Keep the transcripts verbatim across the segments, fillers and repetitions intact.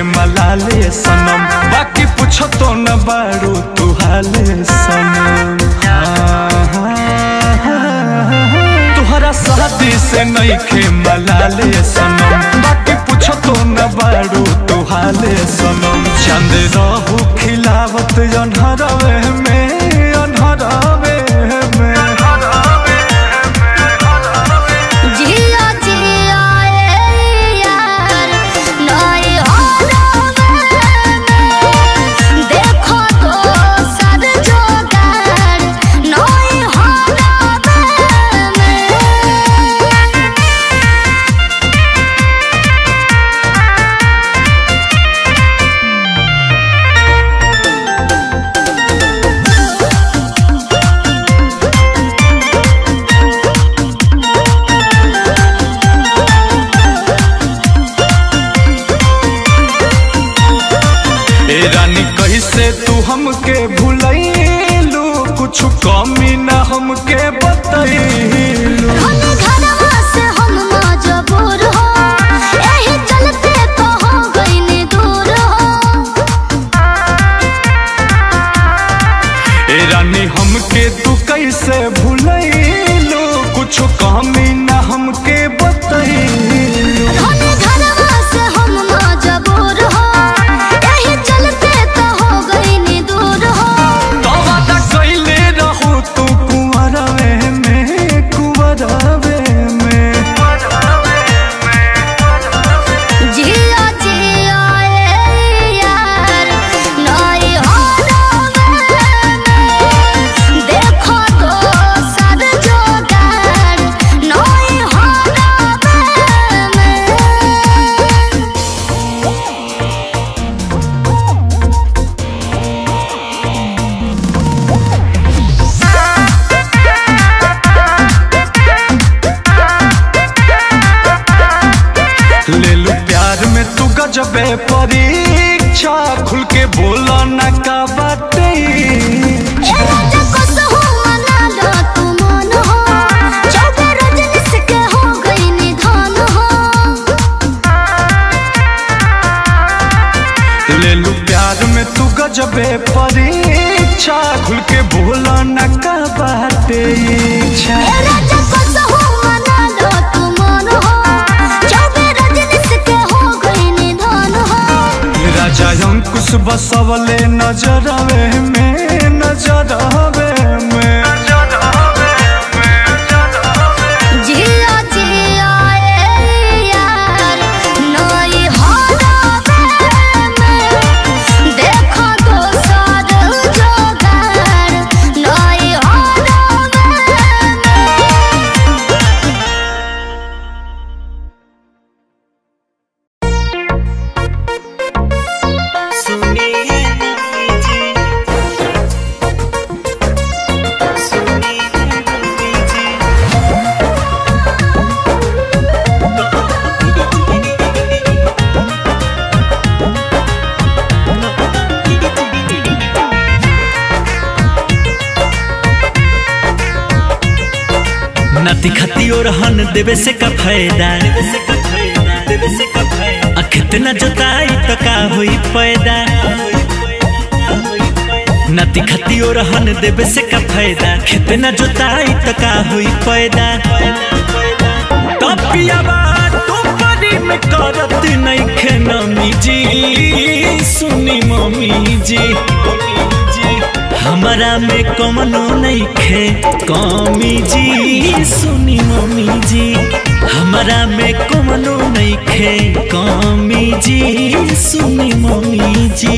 मलाले सनम, बाकी पूछो तो न बारू तू हाले सनम। तुहरा शादी से नहीं खे मलाले सनम, बाकी पूछो तो न बारू तू हाले सनम। चांद रहू खिलावत अनहरवे में अनहरवे में जिया जिया यार नई हरवे में देखो तो सद जोगार नई हरवे में। ए रानी कैसे तू हमके भूलैलू, कुछ कमी न हमके बतैलू। घरवा से हम मजबूर हो, एही चलते तो हो गइनी दूर हो। ए रानी हमके तू कैसे भूलैलू, कुछ कमी न हमके बतैलू। घरवा से हम मजबूर हो, एही चलते तो हो गइनी दूर हो। तो वादा कैले रहू तू कुंवरवे में कुंवरवे में। जिया जिया यार नई हरवे में देखो तो सद जोगार नई हरवे में। ले लू प्यार में तू गजबे परीक्षा, खुल के बोला न का बाटे। ए राजा कसहु मना लो तू मन हो, चौबे रजनीश के हो गइनी धन हो। ले लू प्यार में तू गजबे परीक्षा, खुल के बोला न का बाटे इच्छा। ए राजा कसहु मना लो तू मन हो, चौबे रजनीश के हो गइनी धन हो। राजा अंकुश बसवले नजरवे में नजरवे में। जिया जिया यार नई हरवे में देखो तो सद जोगार नई हरवे नाती खाती और हन देवे से का फायदा, कितना जोताई तो का हुई पैदा। नाती खाती और हन देवे से का फायदा, कितना जोताई तो का हुई पैदा। तपियावा टोपरी में करत नहीं खे नमी जी, सुनी मम्मी जी हमारा में कमनो नहीं खे कमी जी, सुनी मम्मी जी हमारा में कमनो नहीं खे कमी जी, सुनी मम्मी जी।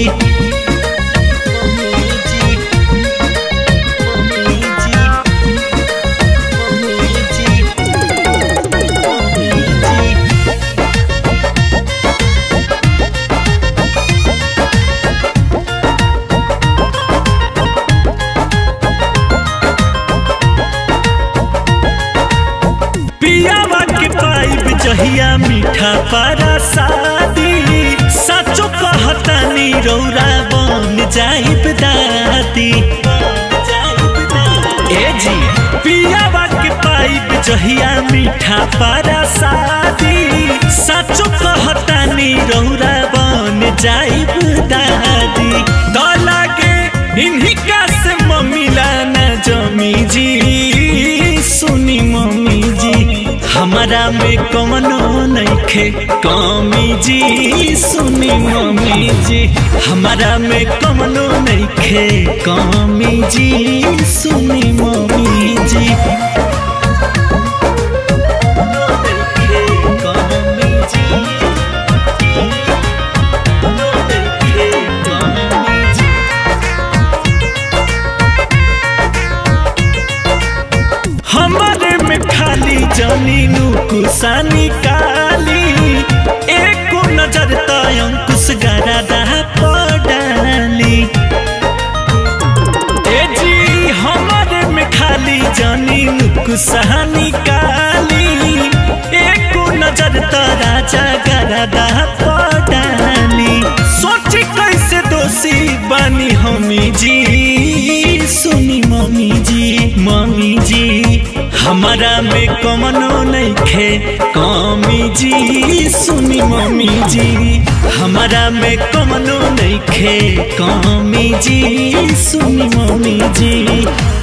पियावा के पाइप जहिया मीठा पारा शादी, सचो कहतानी रौरा बन जाइब दादी। ए जी पियावा के पाइप जहिया मीठा पारा शादी, सचो कहतानी रौरा बन में कमनो नइखे कमी जी सुनी मम्मी जी हमारा में कमनो नइखे कमी जी सुनी मम्मी जी हमारे में खाली जानी नुकुसानी काली एको नजर अंकुश गरादा पडाली ए जी हमारे में खाली जानी नुकुसानी काली एको नजर राजा गरादा पडाली सोच कैसे दोषी बनी हमी जी सुनी मम्मी जी मम्मी जी हमारा में कमनो नइखे कमी जी सुनी मम्मी जी हमारा में कमनो नइखे कमी जी सुनी मम्मी जी।